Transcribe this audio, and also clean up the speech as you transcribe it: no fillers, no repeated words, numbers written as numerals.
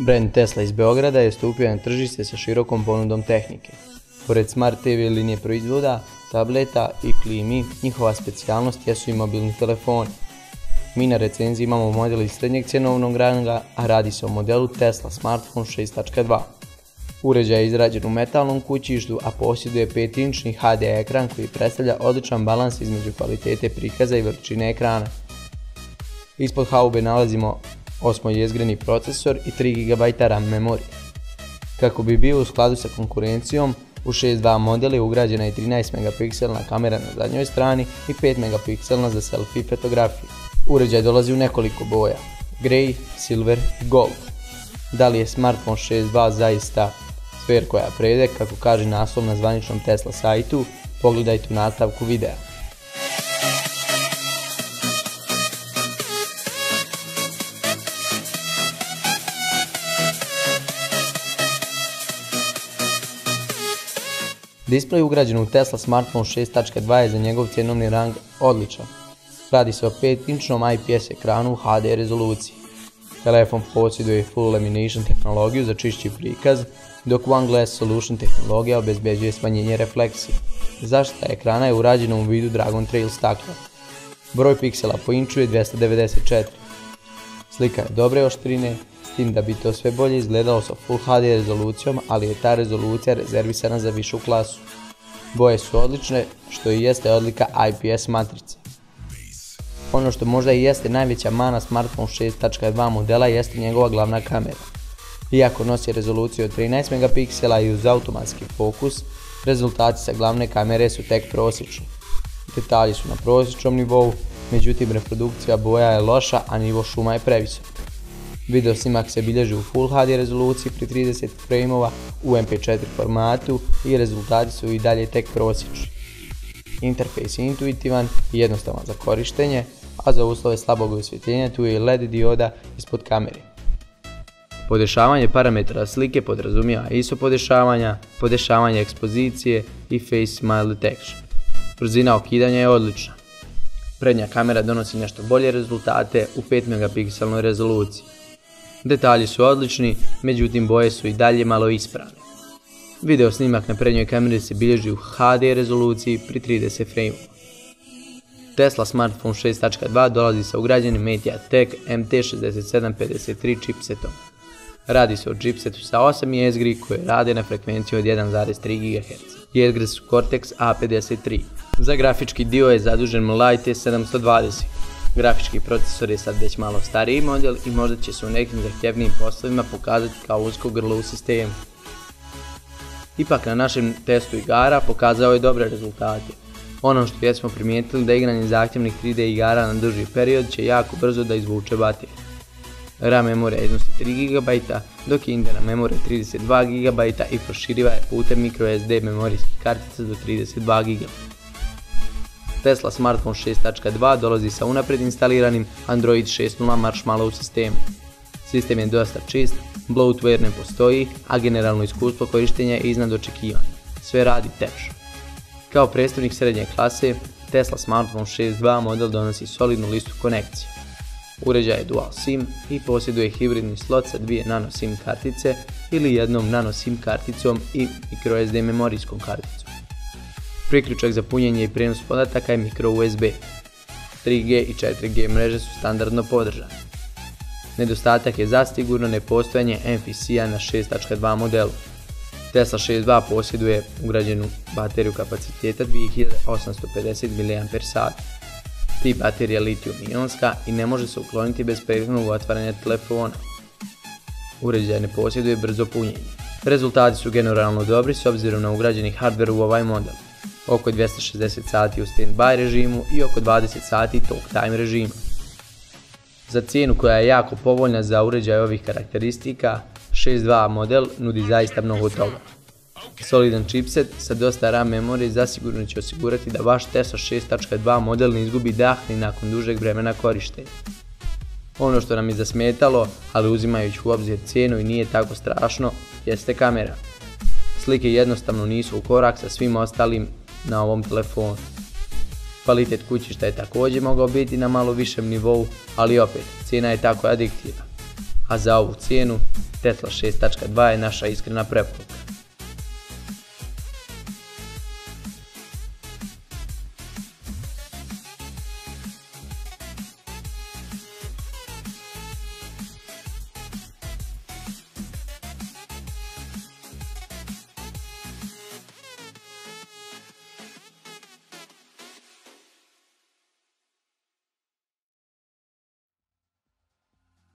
Brand Tesla iz Beograda je stupio na tržište sa širokom ponudom tehnike. Pored Smart TV linije proizvoda, tableta i klimi, njihova specijalnost jesu i mobilni telefoni. Mi na recenziji imamo model iz srednjeg cjenovnog ranga, a radi se o modelu Tesla Smartphone 6.2. Uređaj je izrađen u metalnom kućištu, a posjeduje 5-inčni HD ekran koji predstavlja odličan balans između kvalitete prikaza i veličine ekrana. Ispod haube nalazimo 8-jezgreni procesor i 3 GB RAM memorije. Kako bi bio u skladu sa konkurencijom, u 6.2 model je ugrađena i 13 megapikselna kamera na zadnjoj strani i 5 megapikselna za selfie fotografije. Uređaj dolazi u nekoliko boja, Grey, Silver i Gold. Da li je Smartphone 6.2 zaista sfer koja prede, kako kaže naslov na zvaničnom Tesla sajtu, pogledajte u nastavku videa. Displej ugrađen u Tesla Smartphone 6.2 je za njegov cjenovni rang odličan. Radi se o 5-inčnom IPS ekranu u HD rezoluciji. Telefon posjeduje Full Lamination tehnologiju za čišći prikaz, dok One Glass Solution tehnologija obezbeđuje smanjenje refleksije. Zaštita ekrana je urađena u vidu Dragon Trail stakla. Broj piksela po inču je 294. Slika je dobre oštrine, s tim da bi to sve bolje izgledalo sa Full HD rezolucijom, ali je ta rezolucija rezervisana za višu klasu. Boje su odlične, što i jeste odlika IPS matrice. Ono što možda i jeste najveća mana Smartphone 6.2 modela jeste njegova glavna kamera. Iako nosi rezoluciju od 13 megapiksela i uz automatski fokus, rezultati sa glavne kamere su tek prosječni. Detalji su na prosječnom nivou, međutim reprodukcija boja je loša, a nivo šuma je previsok. Video snimak se bilježi u Full HD rezoluciji pri 30 frame-ova u MP4 formatu i rezultati su i dalje tek prosječni. Interfejs je intuitivan i jednostavan za korištenje, a za uslove slabog osvjetljenja tu je i LED dioda ispod kamere. Podešavanje parametara slike podrazumijeva ISO podešavanja, podešavanje ekspozicije i Face Smile Detection. Brzina okidanja je odlična. Prednja kamera donosi nešto bolje rezultate u 5 megapikselnoj rezoluciji. Detalji su odlični, međutim boje su i dalje malo ispravne. Video snimak na prednjoj kameri se bilježi u HD rezoluciji pri 30 frame-ova. Tesla Smartphone 6.2 dolazi sa ugrađenim MediaTek MT6753 chipsetom. Radi se o chipsetu sa 8 jezgri koje rade na frekvenciji od 1,3 GHz. Jezgre su Cortex A53. Za grafički dio je zadužen Light T720. Grafički procesor je sad već malo stariji model i možda će se u nekim zahtjevnijim poslovima pokazati kao usko grlo u sistemu. Ipak na našem testu igara pokazao je dobre rezultate. Ono što jesmo primijetili da igranje zahtjevnih 3D igara na duži period će jako brzo da izvuče bateriju. RAM memorija iznosi 3 GB, dok je interna memorija 32 GB i proširiva je putem microSD memorijskih kartica do 32 GB. Tesla Smartphone 6.2 dolazi sa unaprijed instaliranim Android 6.0 Marshmallow sistemom. Sistem je dosta čist, bloatware ne postoji, a generalno iskustvo korištenja je iznad očekivanja. Sve radi tepše. Kao predstavnik srednje klase, Tesla Smartphone 6.2 model donosi solidnu listu konekcija. Uređaj je dual SIM i posjeduje hibridni slot sa 2 nano SIM kartice ili jednom nano SIM karticom i microSD memorijskom karticom. Priključak za punjenje i prijenos podataka je micro USB. 3G i 4G mreže su standardno podržane. Nedostatak je zasigurno nepostojanje NFC-a na 6.2 modelu. Tesla 6.2 posjeduje ugrađenu bateriju kapaciteta 2850 mAh. Tip baterija je litijum-ionska i ne može se ukloniti bez prethodnog otvaranja telefona. Uređaj ne posjeduje brzo punjenje. Rezultati su generalno dobri s obzirom na ugrađeni hardware u ovaj model. Oko 260 sati u stand-by režimu i oko 20 sati talk time režima. Za cijenu koja je jako povoljna za uređaj ovih karakteristika, 6.2 model nudi zaista mnogo toga. Solidan chipset sa dosta RAM memorije zasigurno će osigurati da vaš Tesla 6.2 model ne izgubi dah ni nakon dužeg vremena korištenja. Ono što nam je zasmetalo, ali uzimajući u obzir cijenu i nije tako strašno, jeste kamera. Slike jednostavno nisu u korak sa svim ostalim na ovom telefonu. Kvalitet kućišta je također mogao biti na malo višem nivou, ali opet, cijena je tako adiktivna. a za ovu cijenu Tesla 6.2 je naša iskrena preporuka.